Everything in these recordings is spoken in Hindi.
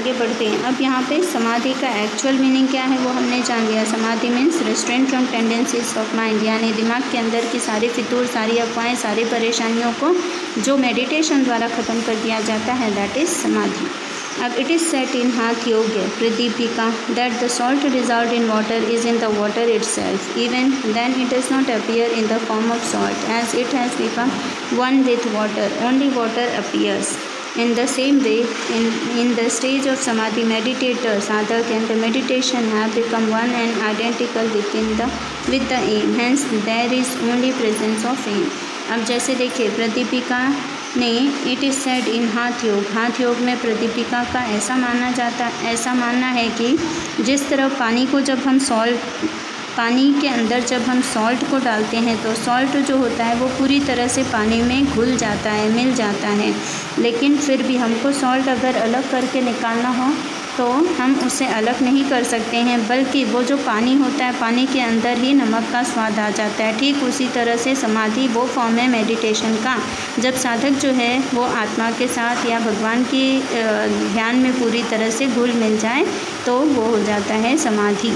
आगे बढ़ते हैं। अब यहाँ पे समाधि का एक्चुअल मीनिंग क्या है वो हमने जान लिया। Samadhi means restraint from tendencies of mind, यानी दिमाग के अंदर की सारी फितूर, सारी अफवाहें, सारी परेशानियों को जो मेडिटेशन द्वारा ख़त्म कर दिया जाता है, दैट इज़ समाधि। अब it is set in Hatha Yoga Pradipika that the salt dissolved in water is in the water itself, even then it does not appear in the form of salt as it has become one with water, only water appears. In the same way, in the stage of samadhi, meditator, sadhak and the meditation have become one and identical with the aim. Hence, there is only presence of aim. अब जैसे देखिए प्रदीपिका ने it is said in Hatha योग में प्रदीपिका का ऐसा मानना है कि जिस तरह पानी के अंदर जब हम सॉल्ट को डालते हैं तो सॉल्ट जो होता है वो पूरी तरह से पानी में घुल जाता है, मिल जाता है, लेकिन फिर भी हमको सॉल्ट अगर अलग करके निकालना हो तो हम उसे अलग नहीं कर सकते हैं, बल्कि वो जो पानी होता है, पानी के अंदर ही नमक का स्वाद आ जाता है। ठीक उसी तरह से समाधि वो फॉर्म है मेडिटेशन का, जब साधक जो है वो आत्मा के साथ या भगवान की ध्यान में पूरी तरह से घुल मिल जाए तो वो हो जाता है समाधि।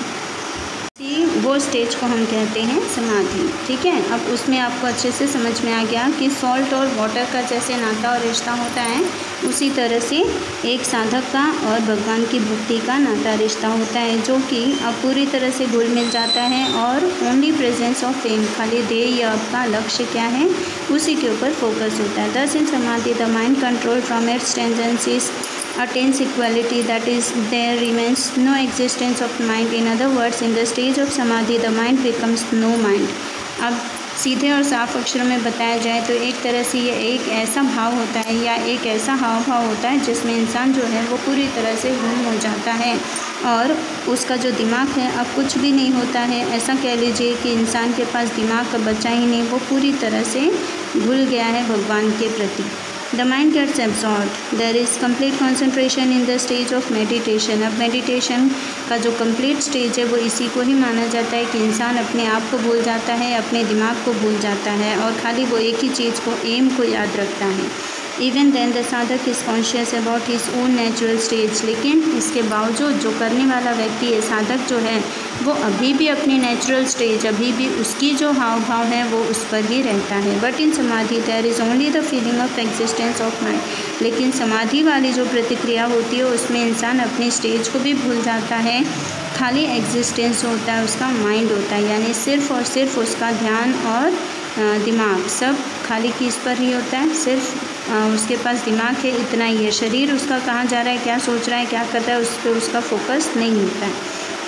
वो स्टेज को हम कहते हैं समाधि। ठीक है, अब उसमें आपको अच्छे से समझ में आ गया कि सॉल्ट और वाटर का जैसे नाता और रिश्ता होता है, उसी तरह से एक साधक का और भगवान की भक्ति का नाता रिश्ता होता है, जो कि अब पूरी तरह से घुल मिल जाता है और ओनली प्रेजेंस ऑफ एम, खाली ध्येय या आपका लक्ष्य क्या है उसी के ऊपर फोकस होता है। Thus in samadhi the mind control from its tendencies attains equality, that is there remains no existence of mind. In other words, in the stage of samadhi the mind becomes no mind. अब सीधे और साफ अक्षरों में बताया जाए तो एक तरह से ये एक ऐसा भाव होता है या एक ऐसा हाव भाव होता है जिसमें इंसान जो है वो पूरी तरह से गुम हो जाता है और उसका जो दिमाग है अब कुछ भी नहीं होता है। ऐसा कह लीजिए कि इंसान के पास दिमाग का बचा ही नहीं, वो पूरी तरह से भूल गया है भगवान के प्रति। The mind gets absorbed. There is complete concentration in the stage of meditation. अब मेडिटेशन का जो complete stage है वो इसी को ही माना जाता है कि इंसान अपने आप को भूल जाता है, अपने दिमाग को भूल जाता है और खाली वो एक ही चीज़ को, एम को याद रखता है। Even then the साधक is conscious about his own natural stage. लेकिन इसके बावजूद जो करने वाला व्यक्ति है, साधक जो है, वो अभी भी अपनी नेचुरल स्टेज, अभी भी उसकी जो हाव भाव है वो उस पर ही रहता है। But in samadhi there is only the feeling of existence of mind. लेकिन समाधि वाली जो प्रतिक्रिया होती है उसमें इंसान अपनी स्टेज को भी भूल जाता है, खाली एग्जिस्टेंस होता है, उसका माइंड होता है, यानी सिर्फ़ और सिर्फ उसका ध्यान और दिमाग सब खाली किस पर ही होता है, सिर्फ उसके पास दिमाग है, इतना ही है। शरीर उसका कहाँ जा रहा है, क्या सोच रहा है, क्या कर रहा है, उस पर उसका फोकस नहीं होता है।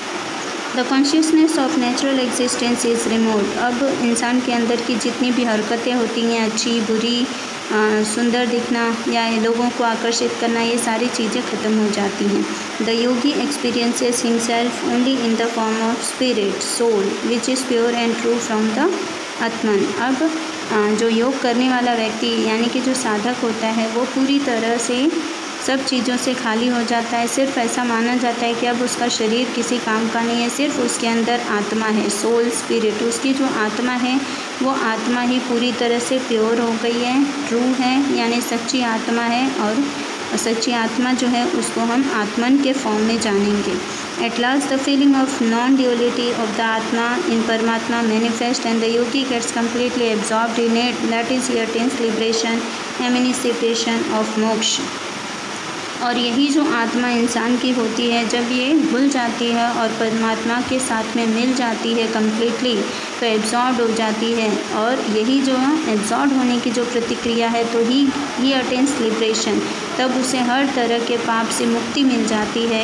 The consciousness of natural existence is remote. अब इंसान के अंदर की जितनी भी हरकतें होती हैं, अच्छी बुरी, सुंदर दिखना या लोगों को आकर्षित करना, ये सारी चीज़ें ख़त्म हो जाती हैं। The yogi experiences himself only in the form of spirit, soul, which is pure and true from the atman. अब जो योग करने वाला व्यक्ति यानी कि जो साधक होता है वो पूरी तरह से सब चीज़ों से खाली हो जाता है। सिर्फ ऐसा माना जाता है कि अब उसका शरीर किसी काम का नहीं है, सिर्फ उसके अंदर आत्मा है, सोल, स्पिरिट, उसकी जो आत्मा है वो आत्मा ही पूरी तरह से प्योर हो गई है, ट्रू है, यानी सच्ची आत्मा है। और सच्ची आत्मा जो है उसको हम आत्मन के फॉर्म में जानेंगे। At last the feeling of non-duality of the Atma in Paramatma manifests and the yogi gets completely absorbed in it. That is, he attains liberation, emancipation of moksha. और यही जो आत्मा इंसान की होती है, जब ये भूल जाती है और परमात्मा के साथ में मिल जाती है कम्प्लीटली, तो एब्जॉर्ब हो जाती है। और यही जो एब्जॉर्ब होने की जो प्रतिक्रिया है, तो ही अटेन्स लिबरेशन, तब उसे हर तरह के पाप से मुक्ति मिल जाती है।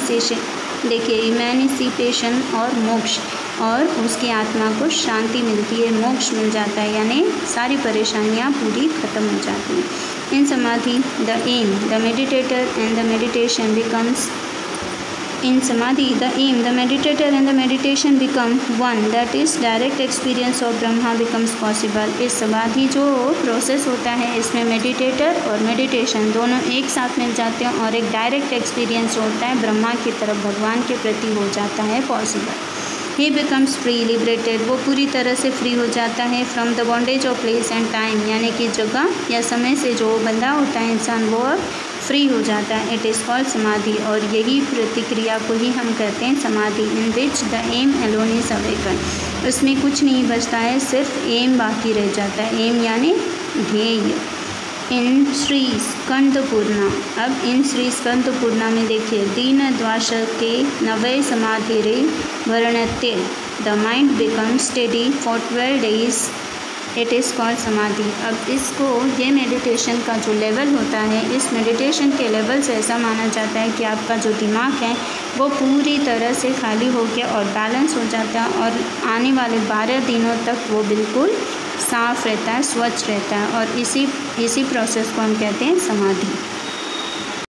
इमेनिसिपेशन और मोक्ष, और उसकी आत्मा को शांति मिलती है, मोक्ष मिल जाता है, यानी सारी परेशानियाँ पूरी ख़त्म हो जाती हैं। In samadhi the aim the meditator and the meditation becomes In Samadhi, the aim, the meditator and the meditation become one. That is, direct experience of Brahma becomes possible. इस समाधि जो प्रोसेस होता है, इसमें मेडिटेटर और मेडिटेशन दोनों एक साथ मिल जाते हैं और एक डायरेक्ट एक्सपीरियंस होता है ब्रह्मा की तरफ, भगवान के प्रति हो जाता है possible. He becomes free, liberated, वो पूरी तरह से फ्री हो जाता है from the bondage of place and time, यानी कि जगह या समय से जो बंधा होता है इंसान, वो फ्री हो जाता है, इट इज़ कॉल्ड समाधि। और यही प्रतिक्रिया को ही हम कहते हैं समाधि। In which the aim alone is awaken, उसमें कुछ नहीं बचता है, सिर्फ एम बाकी रह जाता है, एम यानी ध्येय। इन श्री स्कंदपूर्णा, अब इन श्री स्कंदपूर्णा में देखिए, दीन द्वाशके नवय समाधि रे वर्णत्य the mind become steady for 12 days, it is called samadhi. अब इसको, ये मेडिटेशन का जो लेवल होता है, इस मेडिटेशन के लेवल से ऐसा माना जाता है कि आपका जो दिमाग है वो पूरी तरह से खाली हो गया और बैलेंस हो जाता है, और आने वाले 12 दिनों तक वो बिल्कुल साफ़ रहता है, स्वच्छ रहता है, और इसी प्रोसेस को हम कहते हैं समाधि।